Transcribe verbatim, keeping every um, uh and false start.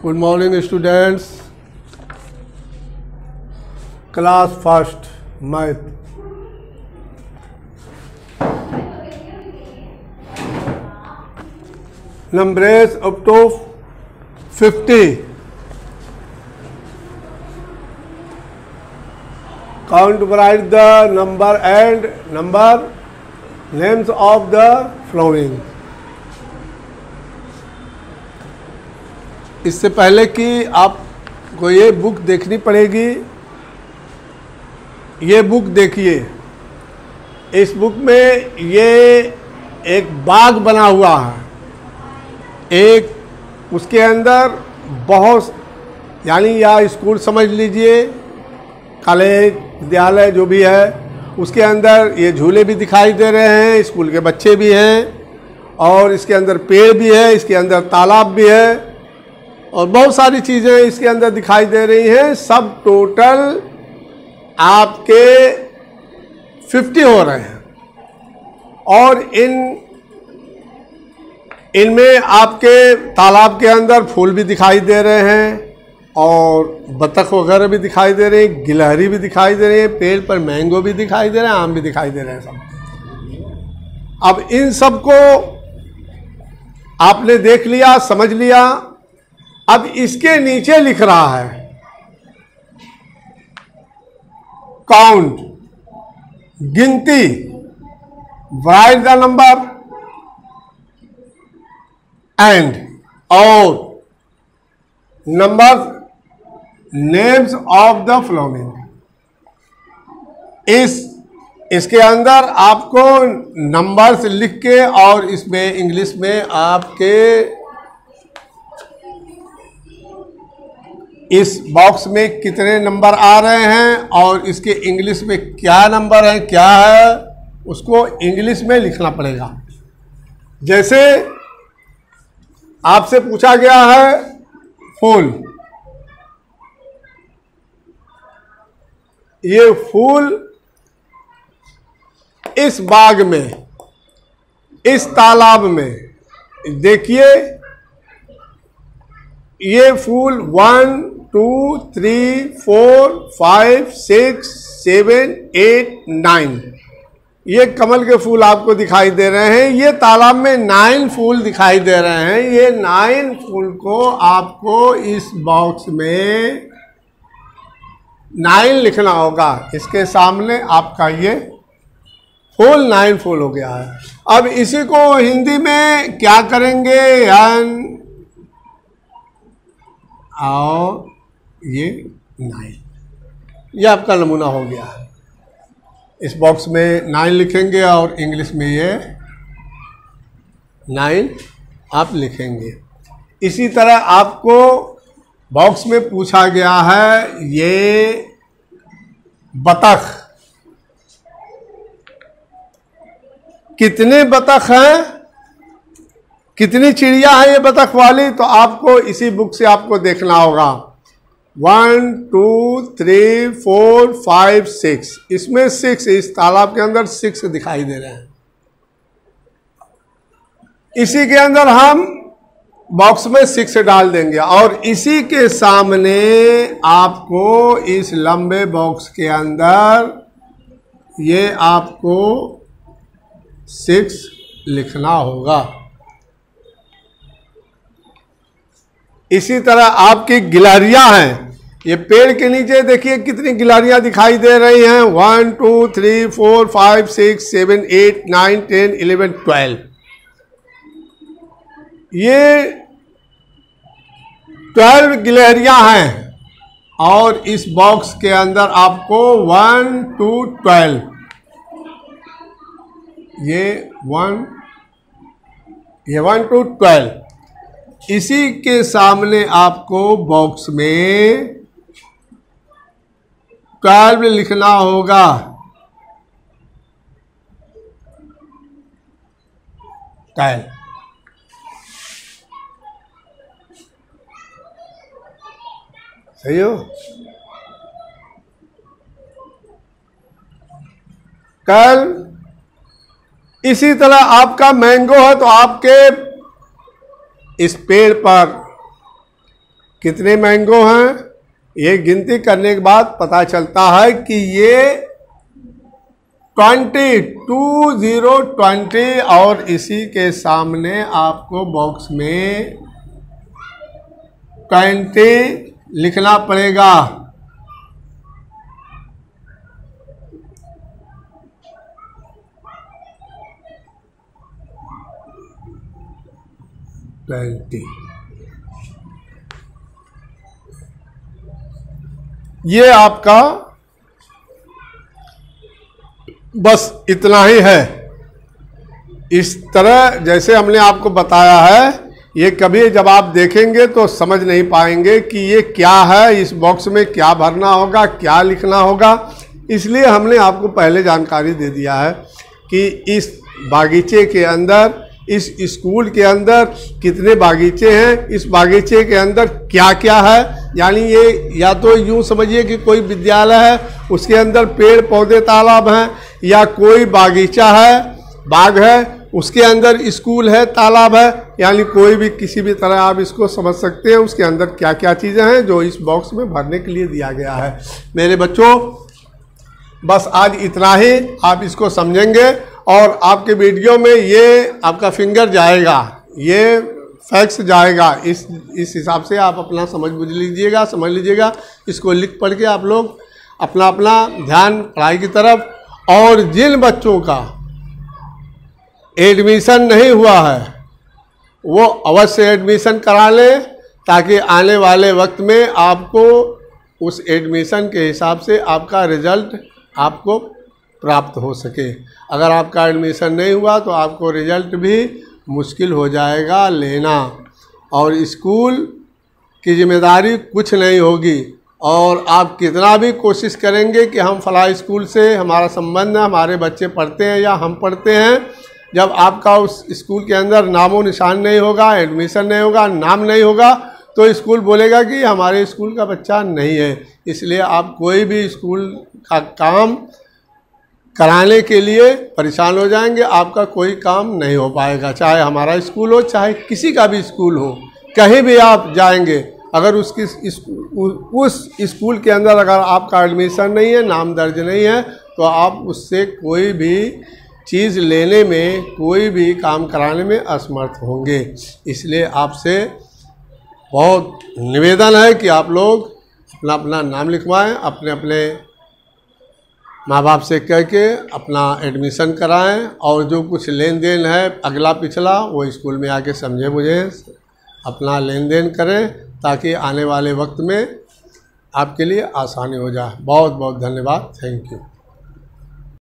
Good morning, students. Class first, math. Numbers up to fifty. Count, write the number and number names of the following. इससे पहले कि आपको ये book देखनी पड़ेगी, ये बुक देखिए। इस बुक में ये एक बाग बना हुआ है, एक उसके अंदर बहुत, यानी या स्कूल समझ लीजिए, कॉलेज विद्यालय जो भी है, उसके अंदर ये झूले भी दिखाई दे रहे हैं, स्कूल के बच्चे भी हैं, और इसके अंदर पेड़ भी है, इसके अंदर तालाब भी है, और बहुत सारी चीज़ें इसके अंदर दिखाई दे रही हैं। सब टोटल आपके फिफ्टी हो रहे हैं, और इन इनमें आपके तालाब के अंदर फूल भी दिखाई दे रहे हैं, और बतख वगैरह भी दिखाई दे रहे हैं, गिलहरी भी दिखाई दे रही है, पेड़ पर मैंगो भी दिखाई दे रहे हैं, आम भी दिखाई दे रहे हैं सब। अब इन सब को आपने देख लिया, समझ लिया। अब इसके नीचे लिख रहा है काउंट, गिनती, राइट द नंबर एंड और number names of the following. इस इसके अंदर आपको नंबर्स लिख के, और इसमें इंग्लिश में आपके इस बॉक्स में कितने नंबर आ रहे हैं और इसके इंग्लिश में क्या नंबर है, क्या है, उसको इंग्लिश में लिखना पड़ेगा। जैसे आपसे पूछा गया है फूल, ये फूल इस बाग में, इस तालाब में, देखिए ये फूल one two three four five six seven eight nine, ये कमल के फूल आपको दिखाई दे रहे हैं। ये तालाब में नाइन फूल दिखाई दे रहे हैं। ये नाइन फूल को आपको इस बॉक्स में नाइन लिखना होगा। इसके सामने आपका ये फूल नाइन फूल हो गया है। अब इसी को हिंदी में क्या करेंगे, यान और ये नाइन, ये आपका नमूना हो गया है। इस बॉक्स में नाइन लिखेंगे और इंग्लिश में ये नाइन आप लिखेंगे। इसी तरह आपको बॉक्स में पूछा गया है ये बतख, कितने बतख हैं, कितनी चिड़िया है ये बतख वाली, तो आपको इसी बुक से आपको देखना होगा। One two three four five six, इसमें सिक्स, इस तालाब के अंदर सिक्स दिखाई दे रहे हैं। इसी के अंदर हम बॉक्स में सिक्स डाल देंगे, और इसी के सामने आपको इस लंबे बॉक्स के अंदर ये आपको सिक्स लिखना होगा। इसी तरह आपकी गिलहरियां हैं, ये पेड़ के नीचे देखिए कितनी गिलहरियां दिखाई दे रही हैं। One two three four five six seven eight nine ten eleven twelve, ये ट्वेल्व गिलहरियां हैं, और इस बॉक्स के अंदर आपको वन टू ट्वेल्व, ये वन ये वन टू ट्वेल्व, इसी के सामने आपको बॉक्स में ट्वेल्व लिखना होगा। ट्वेल्व, सही हो? ट्वेल्व। इसी तरह आपका मैंगो है, तो आपके इस पेड़ पर कितने मैंगो हैं, ये गिनती करने के बाद पता चलता है कि ये ट्वेंटी टू जीरो ट्वेंटी, और इसी के सामने आपको बॉक्स में ट्वेंटी लिखना पड़ेगा। ट्वेंटी, ये आपका बस इतना ही है। इस तरह जैसे हमने आपको बताया है, ये कभी जब आप देखेंगे तो समझ नहीं पाएंगे कि ये क्या है, इस बॉक्स में क्या भरना होगा, क्या लिखना होगा। इसलिए हमने आपको पहले जानकारी दे दिया है कि इस बागीचे के अंदर, इस स्कूल के अंदर कितने बागीचे हैं, इस बागीचे के अंदर क्या क्या है। यानी ये या तो यूँ समझिए कि कोई विद्यालय है, उसके अंदर पेड़ पौधे तालाब हैं, या कोई बागीचा है, बाग है, उसके अंदर स्कूल है, तालाब है। यानी कोई भी किसी भी तरह आप इसको समझ सकते हैं, उसके अंदर क्या क्या चीज़ें हैं जो इस बॉक्स में भरने के लिए दिया गया है। मेरे बच्चों, बस आज इतना ही, आप इसको समझेंगे और आपके वीडियो में ये आपका फिंगर जाएगा, ये फैक्स जाएगा। इस इस हिसाब से आप अपना समझ बुझ लीजिएगा, समझ लीजिएगा। इसको लिख पढ़ के आप लोग अपना अपना ध्यान पढ़ाई की तरफ। और जिन बच्चों का एडमिशन नहीं हुआ है वो अवश्य एडमिशन करा लें, ताकि आने वाले वक्त में आपको उस एडमिशन के हिसाब से आपका रिजल्ट आपको प्राप्त हो सके। अगर आपका एडमिशन नहीं हुआ तो आपको रिजल्ट भी मुश्किल हो जाएगा लेना, और स्कूल की जिम्मेदारी कुछ नहीं होगी। और आप कितना भी कोशिश करेंगे कि हम फला स्कूल से हमारा संबंध है, हमारे बच्चे पढ़ते हैं या हम पढ़ते हैं, जब आपका उस स्कूल के अंदर नामो निशान नहीं होगा, एडमिशन नहीं होगा, नाम नहीं होगा, तो स्कूल बोलेगा कि हमारे स्कूल का बच्चा नहीं है। इसलिए आप कोई भी स्कूल का काम कराने के लिए परेशान हो जाएंगे, आपका कोई काम नहीं हो पाएगा। चाहे हमारा स्कूल हो, चाहे किसी का भी स्कूल हो, कहीं भी आप जाएंगे, अगर उसकी उस स्कूल के अंदर अगर आपका एडमिशन नहीं है, नाम दर्ज नहीं है, तो आप उससे कोई भी चीज़ लेने में, कोई भी काम कराने में असमर्थ होंगे। इसलिए आपसे बहुत निवेदन है कि आप लोग अपना अपना नाम लिखवाएं, अपने अपने माँ बाप से कह के अपना एडमिशन कराएं, और जो कुछ लेन देन है अगला पिछला वो स्कूल में आके समझे बुझे अपना लेन देन करें, ताकि आने वाले वक्त में आपके लिए आसानी हो जाए। बहुत बहुत धन्यवाद। Thank you.